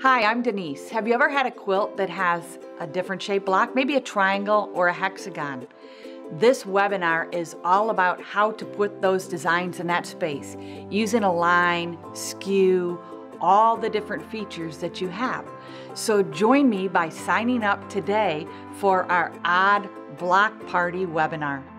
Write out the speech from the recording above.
Hi, I'm Denise. Have you ever had a quilt that has a different shaped block, maybe a triangle or a hexagon? This webinar is all about how to put those designs in that space, using a line, skew, all the different features that you have. So join me by signing up today for our Odd Block Party webinar.